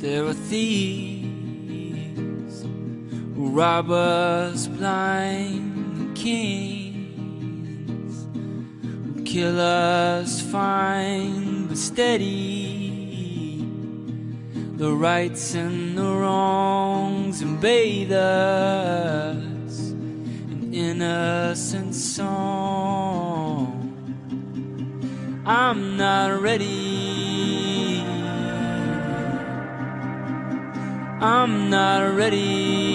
There are thieves who rob us blind, kings who kill us fine but steady. The rights and the wrongs and bathe us in innocent song. I'm not ready. I'm not ready.